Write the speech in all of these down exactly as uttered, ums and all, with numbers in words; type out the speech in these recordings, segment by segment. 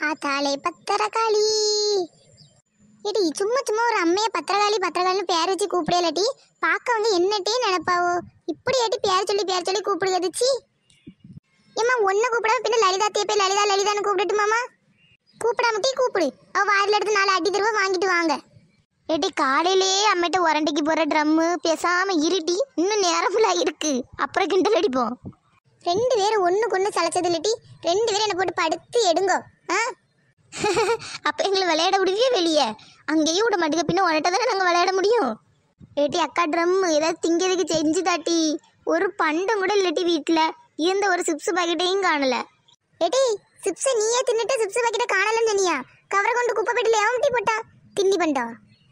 ஆத்தாளே பத்திரகாளி. ஏடி சும்மா சும்மா ஒரு அம்மைய பத்திரகாளி பத்திரகாளின்னு பேர் வச்சு கூப்பிடையலாட்டி பார்க்க வந்து என்னட்டே நினைப்பாவோ. இப்படி ஏட்டி பேர் சொல்லி பேர் சொல்லி கூப்பிடுகதுச்சி. ஏம்மா ஒன்ன கூப்பிடாம பின்ன லலிதா தேப்பே லலிதா லலிதான்னு கூப்பிடட்டுமாமா? கூப்பிடாமட்டே கூப்பிடு. அவ வாரில் எடுத்து நாலு அடி தருவா வாங்கிட்டு வாங்க. ஏட்டி காலையிலேயே அம்மிட்ட உரண்டைக்கு போற ட்ரம்மு பேசாம இருட்டி. இன்னும் நேரமுல்லா இருக்கு, அப்புறம் கிண்டல் அடிப்போம். ரெண்டு பேரும் ஒண்ணுக்கு ஒண்ணு சளைச்சது இல்லட்டி ரெண்டு பேரும் என்ன போட்டு படுத்து எடுங்கோ. ஆ அப்ப எங்களை விளையாட விடுவியே வெளியே? அங்கேயும் விட மாட்டேங்க, பின்ன உன்கிட்ட தானே நாங்கள் விளையாட முடியும். ஏட்டி அக்கா ட்ரம் ஏதாவது திங்கிறதுக்கு செஞ்சு தாட்டி. ஒரு பண்டம் கூட இல்லாட்டி வீட்டில் இருந்த ஒரு சிப்ஸ் பாக்கெட்டையும் காணல. ஏட்டி சிப்ஸை நீயே தின்னுட்டு சிப்ஸ் பாக்கெட்டை காணலன்னு சொன்னியா? கவரை கொண்டு குப்பை பெட்டில ஏம்டி போட்டா திண்டி பண்டா?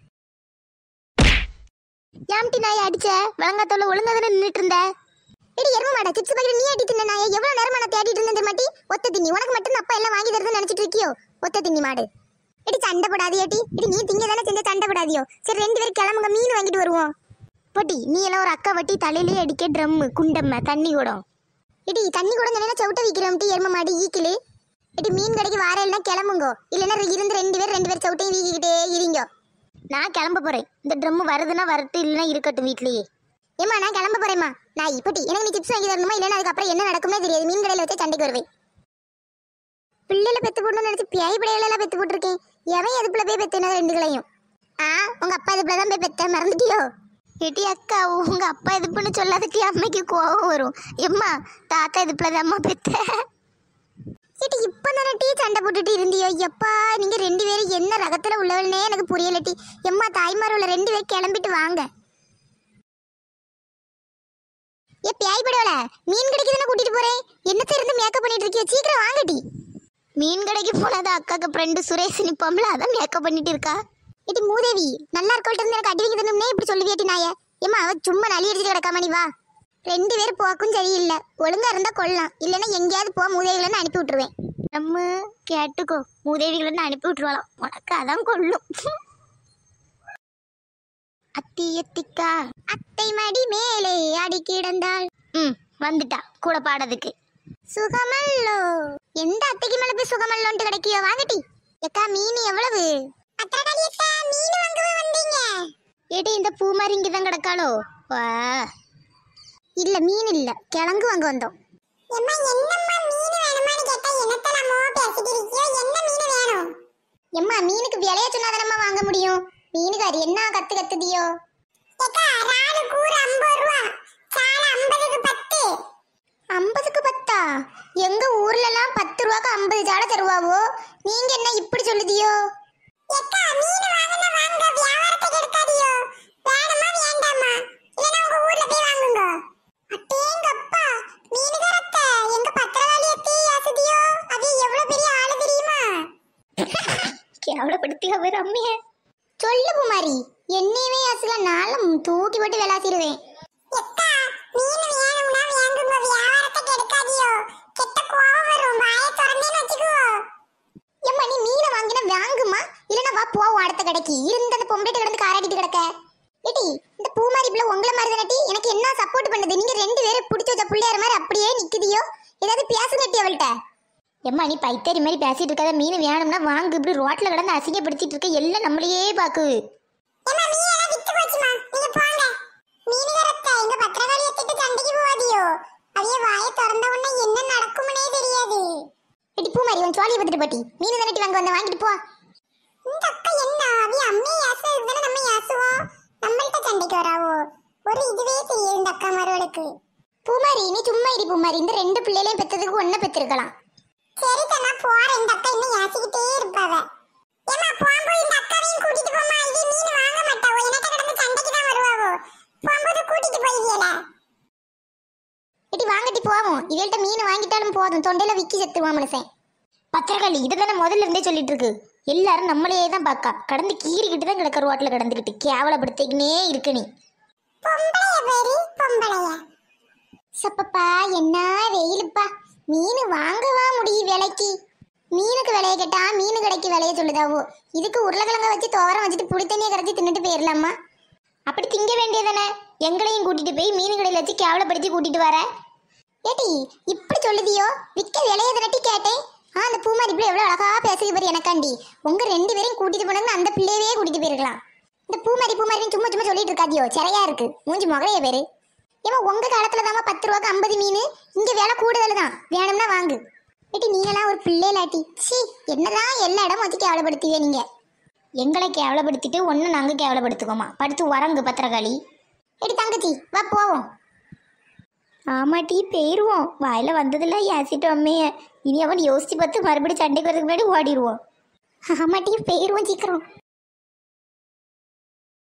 ஏம்டி நாயை அடிச்ச? வழங்காத்தோல ஒழுங்கா தானே நின்றுட்டு இருந்த. ஏடி எரும மாடா, சிப்ஸ் பாக்கெட் நீ அடி தின்ன நாயை எவ்வளவு நேரமா நான் தேடிட்டு இருந்தேன் மாட்டி. ஒத்த தின்னி உனக்கு மட்டும் அப்பா எல்லாம் வாங்கி தருதுன்னு நினைச்சிட்டு இருக்கியோ? ஒத்த தின்னி மாடு. ஏடி சண்டை போடாது ஏட்டி. ஏடி நீ திங்க தானே செஞ்ச, சண்டை போடாதியோ. சரி ரெண்டு பேரும் கிளம்புங்க, மீன் வாங்கிட்டு வருவோம். போட்டி நீ எல்லாம் ஒரு அக்கா வட்டி தலையிலேயே அடிக்க ட்ரம்மு குண்டம்ம தண்ணி கூடம். ஏடி தண்ணி கூட சொன்னா சவுட்ட விற்கிறோம்ட்டி எரும மாடு ஈக்கிலு. ஏடி மீன் கடைக்கு வார இல்லைன்னா கிளம்புங்கோ, இல்லைன்னா இருந்து ரெண்டு பேர் ரெண்டு பேர் சவுட்டையும் வீக்கிக்கிட்டே இருங்க. நான் கிளம்ப போறேன். இந்த ட்ரம்மு வருதுன்னா வரட்டு, இல்லைன்னா இருக்கட்டும் வீட்லயே. ஏமா நான் கிளம்ப போறேம்மா. நான் இப்படி எனக்கு நீ சிப்ஸ் வாங்கி தரணுமா, இல்லைன்னா அதுக்கப்புறம் என்ன நடக்குமே தெரியாது. மீன் கடையில் வச்சு சண்டைக்கு வருவேன். பிள்ளைல பெத்து போடணும்னு நினைச்சு பியாய் பிள்ளைகளெல்லாம் பெத்து போட்டிருக்கேன். எவன் எதுப்புல போய் பெத்தினா ரெண்டுகளையும்? ஆ உங்க அப்பா எதுப்புல தான் போய் பெத்த மறந்துட்டியோ? ஏட்டி அக்கா உங்க அப்பா எதுப்புன்னு சொல்லாதட்டி அம்மைக்கு கோவம் வரும். எம்மா தாத்தா எதுப்புல தான் அம்மா பெத்த. ஏட்டி இப்ப தானே டீ சண்டை போட்டுட்டு இருந்தியோ? எப்பா நீங்க ரெண்டு பேரும் என்ன ரகத்துல உள்ளவள்னே எனக்கு புரியலட்டி. எம்மா தாய்மார் உள்ள ரெண்டு பேரும் கிளம்பிட்டு வாங்க. ஏ பியாய் படவல மீன் கடைக்கு தானே கூட்டிட்டு போறேன். என்னத்த இருந்து மேக்கப் பண்ணிட்டு இருக்கியோ? சீக்கிரம் வாங்கட்டி. மீன் கடைக்கு போனது அக்காக்கு ஃப்ரெண்டு சுரேஷ் நிப்பம்ல, அதான் மேக்கப் பண்ணிட்டு இருக்கா. ஏட்டி மூதேவி நல்லா இருக்கவள்கிட்ட இருந்து எனக்கு அடி வைக்க தரணும்னே இப்படி சொல்லுவியாட்டி நாய? ஏமா அவ சும்மா நலி அடிச்சுட்டு கிடக்காம நீ வா. ரெண்டு பேரும் போக்கும் சரியில்லை. ஒழுங்கா இருந்தா கொள்ளலாம், இல்லைன்னா எங்கேயாவது போ மூதேவிகளன்னு அனுப்பி விட்டுருவேன். நம்ம கேட்டுக்கோ, மூதேவிகளன்னு அனுப்பி விட்டுருவாளாம். உனக்கு அதான் கொள்ளும். அத்தி எத்திக்கா அத்தை மடி மேலே அடி கிடந்தாள். ம் வந்துட்டா கூட பாடதுக்கு. சுகமல்லோ எந்த அத்தைக்கு மேல போய் சுகமல்லோன்ட்டு கிடைக்கியோ? வாங்கட்டி. எக்கா மீன் எவ்வளவு? மீன் வாங்கவே வந்தீங்க? ஏடி இந்த பூ மாதிரி இங்கதான் கிடக்காளோ? வா இல்ல மீன் இல்ல, கிழங்கு வாங்க வந்தோம். எம்மா மீனுக்கு விலைய சொன்னாதானம்மா வாங்க முடியும். மீனுக்காரி என்ன கத்து கத்துதியோ? ஐம்பதுக்கு பத்தா? எங்க ஊர்ல எல்லாம் பத்து ரூபாய்க்கு ஐம்பது ஜாட தருவாவோ. நீங்க என்ன இப்படி சொல்லுதியோ? கேவலப்படுத்தியா வேற அம்மைய சொல்லு குமாரி. என்னையவே அசுல நாளும் தூக்கி போட்டு விளாசிடுவேன். எம்மா நீ மீனை வாங்கினா வாங்குமா, இல்லைன்னா வா போவோம் அடுத்த கடைக்கு. இருந்த அந்த பொம்பளை கிடந்து காராடிட்டு கிடக்க. ஏட்டி இந்த பூ மாதிரி பிள்ளை உங்களை மாதிரி தானட்டி எனக்கு என்ன சப்போர்ட் பண்ணுது. நீங்க ரெண்டு பேரும் பிடிச்ச வச்ச பிள்ளையார மாதிரி அப்படியே நிக்குதியோ? ஏதாவது பேசுங்கட்டி அவள்கிட்ட. எம்மா நீ பைத்தறி மாதிரி பேசிட்டு இருக்காத. மீன் வேணும்னா வாங்கு. இப்படி ரோட்ல கிடந்து அசிங்கப்படுத்திட்டு இருக்க, எல்லாம் நம்மளையே பாக்கு. சோழியை பத்திட்டு பாட்டி மீன் தானட்டி வாங்க வந்த, வாங்கிட்டு போ. இந்த அக்கா என்ன அவி அம்மே யாசுறது தானே நம்ம யாசுவோம். நம்மள்ட்ட சண்டைக்கு வராவோ? ஒரு இதுவே தெரியாது இந்த அக்கா மருவளுக்கு. பூமாரி நீ சும்மா இரு பூமாரி. இந்த ரெண்டு பிள்ளைகளையும் பெற்றதுக்கு ஒன்ன பெற்றிருக்கலாம். சரி தானா போறேன். இந்த அக்கா இன்னும் யாசிக்கிட்டே இருப்பாவ. ஏமா போம்போது இந்த அக்காவையும் கூட்டிட்டு போமா. இது மீன் வாங்க மாட்டாவோ, என்னட்ட கடந்து சண்டைக்கு தான் வருவாவோ. போம்போது கூட்டிட்டு போயிடல. இடி வாங்கட்டி போவோம். இவள்கிட்ட மீன் வாங்கிட்டாலும் போதும், தொண்டையில விக்கி செத்துவான் மனுஷன். பத்திரகாளி இதை தானே முதல்ல இருந்தே சொல்லிட்டு இருக்கு. எல்லாரும் நம்மளையே தான் பார்க்கா. கடந்து கீறிக்கிட்டு தான் கிடக்க ரோட்ல கடந்துக்கிட்டு கேவலப்படுத்திக்கினே இருக்க நீ. சப்பப்பா என்ன வெயிலுப்பா. மீன் வாங்கவா முடியும் விலைக்கு? மீனுக்கு விலைய கேட்டா மீன் கடைக்கு விலைய சொல்லுதாவோ. இதுக்கு உருளைக்கிழங்க வச்சு துவரம் வச்சுட்டு புளி தண்ணியை கரைச்சி தின்னுட்டு போயிடலாமா? அப்படி திங்க வேண்டியதானே. எங்களையும் கூட்டிட்டு போய் மீன் கடையில் வச்சு கேவலப்படுத்தி கூட்டிட்டு வர. ஏட்டி இப்படி சொல்லுதியோ? விற்க விலைய திரட்டி கேட்டேன். ஆ அந்த பூமாரி இப்படி எவ்வளவு அழகா பேசுக பாரு எனக்காண்டி. உங்க ரெண்டு பேரையும் கூட்டிட்டு போனாங்கன்னா அந்த பிள்ளையவே கூட்டிட்டு போயிருக்கலாம். இந்த பூமாரி பூமாரின்னு சும்மா சும்மா சொல்லிட்டு இருக்காதியோ, சிறையா இருக்கு மூஞ்சி முகரைய பேரு. ஏமா உங்க காலத்துல தாமா பத்து ரூபாய்க்கு ஐம்பது மீன், இங்க விலை கூடுதல் தான், வேணும்னா வாங்கு. ஏட்டி நீங்களாம் ஒரு பிள்ளைலாட்டி, சி என்னதான் எல்லா இடமும் வச்சு கேவலப்படுத்துவீங்க நீங்க. எங்களை கேவலப்படுத்திட்டு ஒன்னு நாங்க கேவலப்படுத்துக்கோமா, படுத்து வரங்கு பத்திரகாளி. ஏடி தங்கச்சி வா போவோம். ஆமாட்டி போயிருவோம், வாயில வந்ததில்ல ஏசிட்டோம் அம்மைய. இனி அவன் யோசிச்சு பார்த்து மறுபடியும் சண்டைக்கு வரதுக்கு முன்னாடி ஓடிடுவோம். ஆமாட்டி போயிருவோம் சீக்கிரம்.